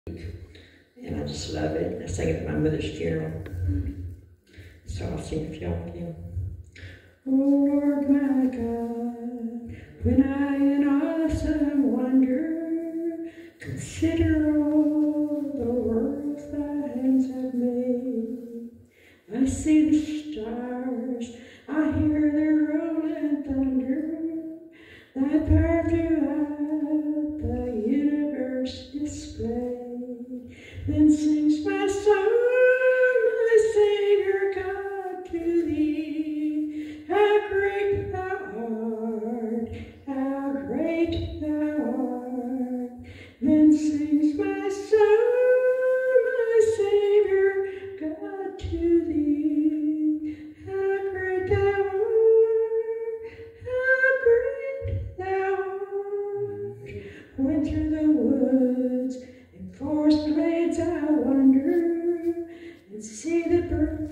And I just love it. I sang it at my mother's funeral. So I'll sing it for y'all again. Oh Lord my God, when I in awesome wonder consider all the worlds thy hands have made, I see the stars, I hear their rolling thunder, thy power throughout the universe displayed. Then sings my soul, my Savior God, to thee. How great thou art, how great thou art. Then sings my soul, my Savior God, to thee. How great thou art, how great thou art. When through the woods and forest glades I wander, and see the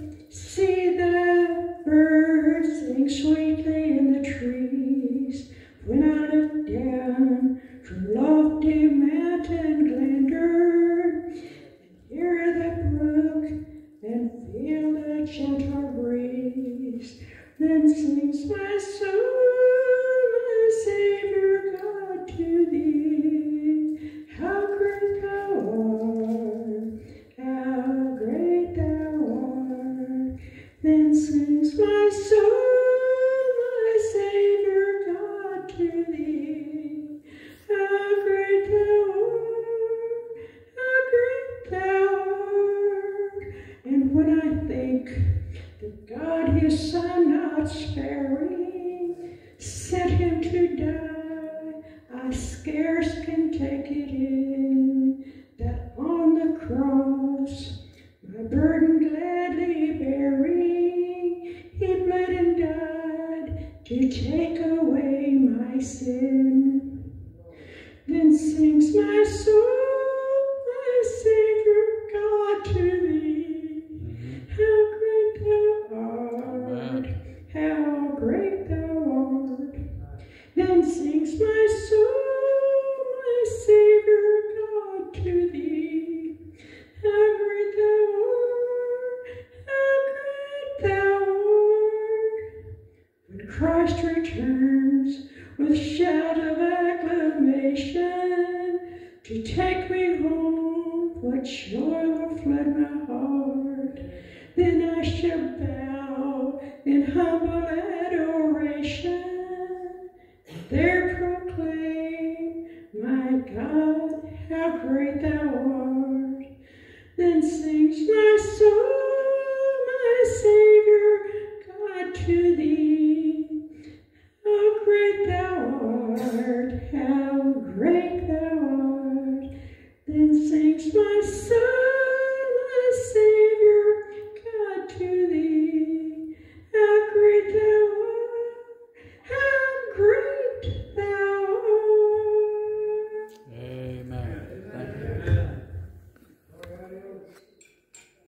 birds sing sweetly in the trees. When I look down from lofty mountain grandeur, and hear the brook and feel the gentle breeze, then sings my soul, my Savior God, to thee. How great thou art, how great thou art. Then sings my soul, my Savior God, to thee. How great thou art, how great thou art. And when I think that God his Son not sparing sent him to die, I scarce can take it in, that on the cross, my burden gladly bearing, he bled and died to take away my sin. Then sings my soul, my Savior God, to thee. How great thou art, how great thou art. Then sings my soul, my Savior God, to thee. How great thou art, how great thou art. When Christ returns with shout of acclamation to take me home, what joy will flood my heart. Then I shall bow in humble adoration, and there proclaim, my God, how great thou art. Then sings my